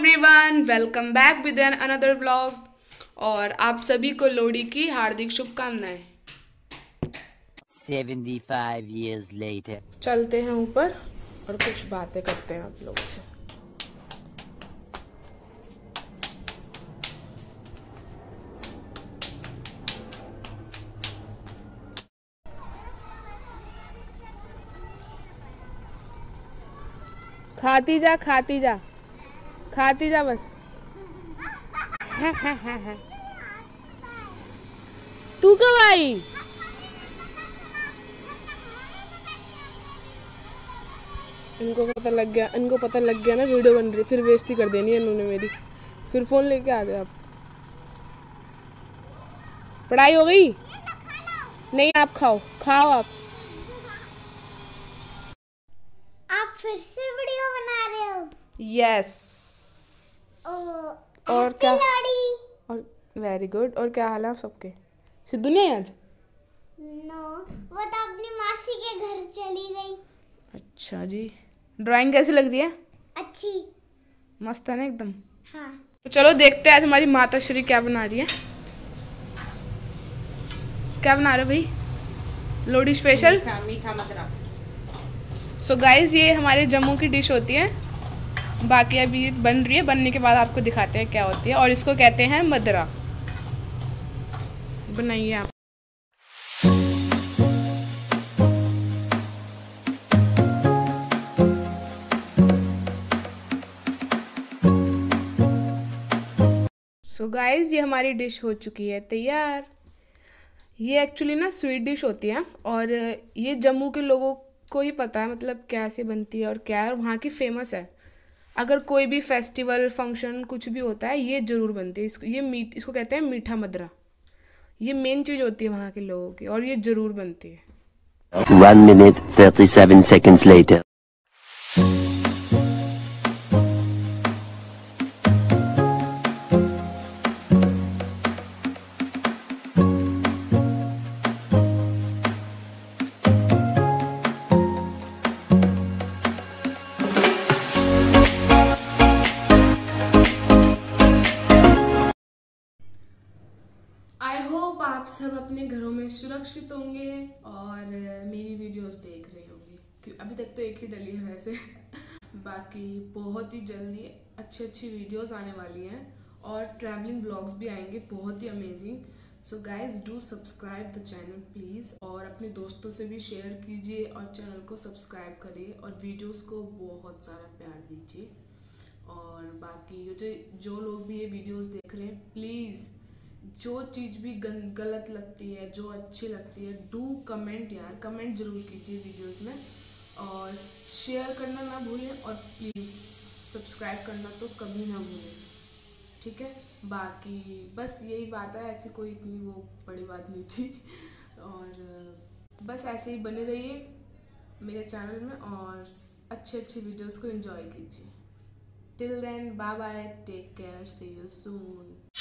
Everyone, welcome back with an another vlog. और आप सभी को लोहड़ी की हार्दिक शुभकामनाएं। 75 years later. चलते हैं ऊपर और कुछ बातें करते हैं आप लोगों से। खाती जा खाती जा खाती जा बस। तू कब आई? इनको पता लग गया ना वीडियो बन रही, फिर बेइज्जती कर देनी है इन्होंने मेरी। फिर फोन लेके आ गए आप। पढ़ाई हो गई? नहीं, आप खाओ आप। आप फिर से वीडियो बना रहे हो? यस। और क्या? लोहड़ी। और वेरी गुड। और क्या हाल है आप सबके? सिद्धू नहीं है आज? नो, वो तो अपनी मासी के घर चली गई। अच्छा जी। ड्राइंग कैसी लग रही है? अच्छी। मस्त है ना एकदम। हाँ। तो चलो देखते हैं आज हमारी माता श्री क्या बना रही है। क्या बना रहे भाई? लोहड़ी स्पेशल मीठा मदरा। सो गाइज, ये हमारे जम्मू की डिश होती है। बाकी अभी बन रही है, बनने के बाद आपको दिखाते हैं क्या होती है। और इसको कहते हैं मदरा। बनाइए आप। सो गाइज, ये हमारी डिश हो चुकी है तैयार। ये एक्चुअली ना स्वीट डिश होती है और ये जम्मू के लोगों को ही पता है मतलब कैसे बनती है और क्या है, और वहाँ की फेमस है। अगर कोई भी फेस्टिवल फंक्शन कुछ भी होता है ये ज़रूर बनती है। इसको कहते हैं मीठा मदरा। ये मेन चीज़ होती है वहाँ के लोगों की और ये ज़रूर बनती है। 1 minute 37 seconds later. I hope आप सब अपने घरों में सुरक्षित होंगे और मेरी वीडियोस देख रहे होंगे, क्योंकि अभी तक तो एक ही डली है वैसे। बाकी बहुत ही जल्दी अच्छी वीडियोस आने वाली हैं और ट्रैवलिंग ब्लॉग्स भी आएंगे बहुत ही amazing. So guys, do subscribe the channel please, और अपने दोस्तों से भी शेयर कीजिए और चैनल को सब्सक्राइब करिए और वीडियोस को बहुत सारा प्यार दीजिए। और बाकी जो लोग भी ये वीडियोस देख रहे हैं, प्लीज़ जो चीज़ भी गलत लगती है, जो अच्छी लगती है, डू कमेंट यार, कमेंट जरूर कीजिए वीडियोस में। और शेयर करना ना भूलें और प्लीज़ सब्सक्राइब करना तो कभी ना भूलें, ठीक है। बाकी बस यही बात है, ऐसी कोई इतनी वो बड़ी बात नहीं थी। और बस ऐसे ही बने रहिए मेरे चैनल में और अच्छी वीडियोस को एंजॉय कीजिए। Till then, bye bye, take care, see you soon.